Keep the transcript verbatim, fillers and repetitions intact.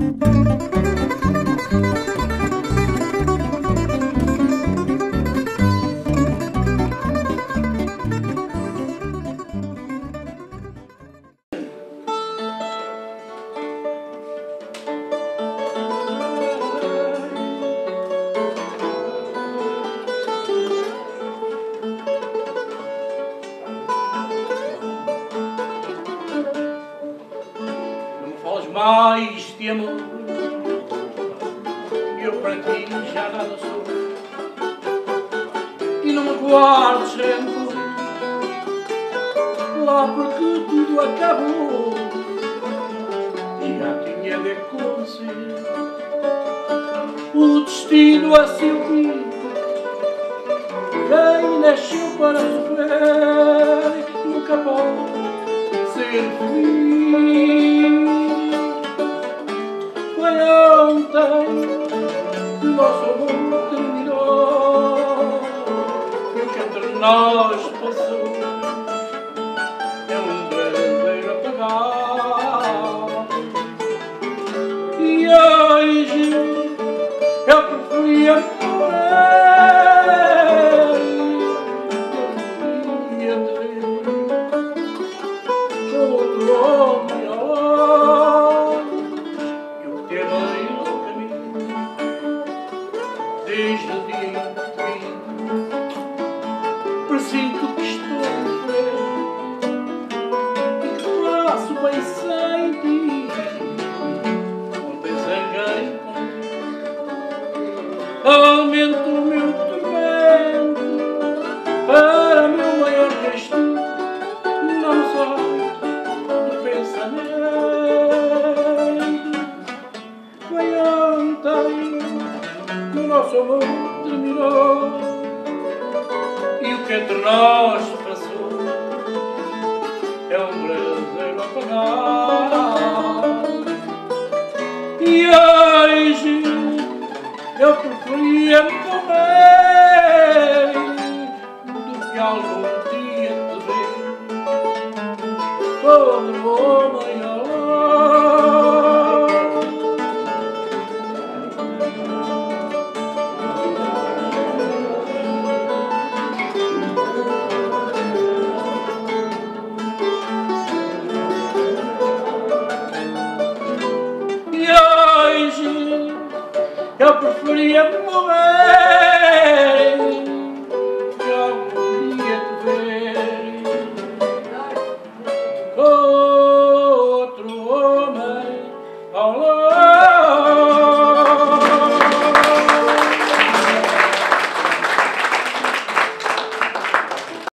Mais de amor, eu para ti já nada sou, e não me guardes rancor, lá porque tudo acabou e já tinha de acontecer. O destino assim o quis, quem nasceu para sofrer nunca pode ser feliz. Foi ontem que o nosso amor terminou e o que entre nós passou é um verdadeiro apagão. E hoje eu preferia morrer, eu preferia te ver com outro homem ao lado. Desde o dia em que te vi, presinto que estou a sofrer e que faço bem sem ti. Não tens ninguém comigo, aumento o meu tormento para o meu maior castigo. Não sai do pensamento. Foi ontem que o nosso amor terminou e o que entre nós passou é um verdadeiro apagão. E hoje eu preferia morrer do que algum dia te ver todo homem ao lado. Eu preferia morrer que algum dia te ver com outro homem ao lado.